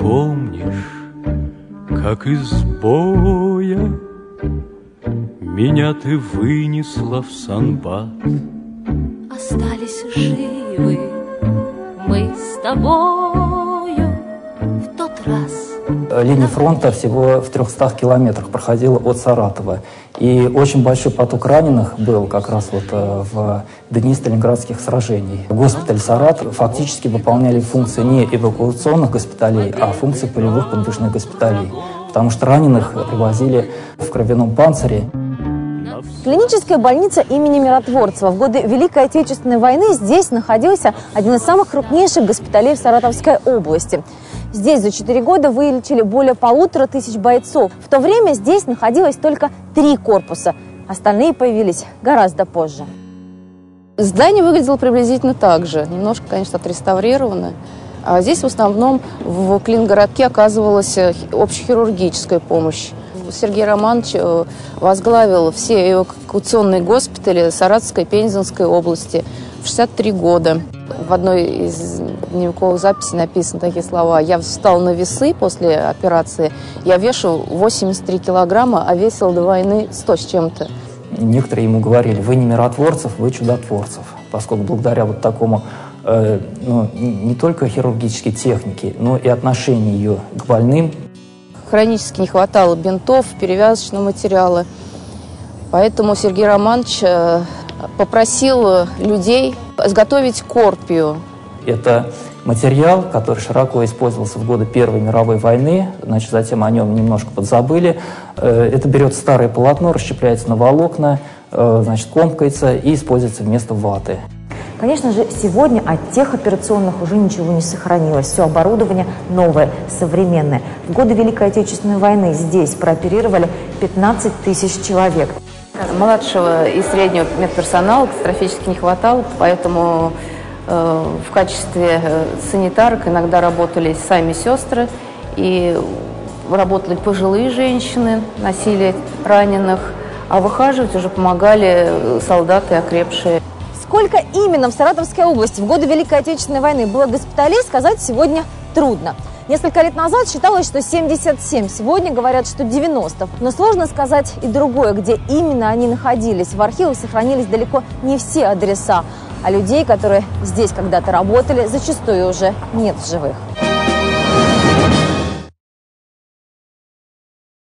помнишь, как из боя меня ты вынесла в Сан-Бат? Остались живы мы с тобою в тот раз. Линия фронта всего в 300 километрах проходила от Саратова. И очень большой поток раненых был как раз вот в дни сталинградских сражений. Госпиталь Саратов фактически выполняли функции не эвакуационных госпиталей, а функции полевых подвижных госпиталей. Потому что раненых привозили в кровяном панцире. Клиническая больница имени Миротворцева. В годы Великой Отечественной войны здесь находился один из самых крупнейших госпиталей в Саратовской области. Здесь за 4 года вылечили более 1500 бойцов. В то время здесь находилось только 3 корпуса. Остальные появились гораздо позже. Здание выглядело приблизительно так же. Немножко, конечно, отреставрировано. А здесь в основном в Клингородке оказывалась общехирургическая помощь. Сергей Романович возглавил все эвакуационные госпитали Саратовской и Пензенской области в 63 года. В одной из дневниковых записей написаны такие слова: «Я встал на весы после операции, я вешу 83 килограмма, а весил до войны 100 с чем-то». Некоторые ему говорили: вы не миротворцев, вы чудотворцев. Поскольку благодаря вот такому не только хирургической технике, но и отношению ее к больным. Хронически не хватало бинтов, перевязочного материала. Поэтому Сергей Романович попросил людей изготовить корпию. Это материал, который широко использовался в годы Первой мировой войны, значит, затем о нем немножко подзабыли. Это берется старое полотно, расщепляется на волокна, значит, комкается и используется вместо ваты. Конечно же, сегодня от тех операционных уже ничего не сохранилось. Все оборудование новое, современное. В годы Великой Отечественной войны здесь прооперировали 15 тысяч человек. Младшего и среднего медперсонала катастрофически не хватало, поэтому в качестве санитарок иногда работали сами сестры, и работали пожилые женщины, носили раненых, а выхаживать уже помогали солдаты окрепшие. Сколько именно в Саратовской области в годы Великой Отечественной войны было госпиталей, сказать сегодня трудно. Несколько лет назад считалось, что 77, сегодня говорят, что 90. Но сложно сказать и другое, где именно они находились. В архивах сохранились далеко не все адреса, а людей, которые здесь когда-то работали, зачастую уже нет в живых.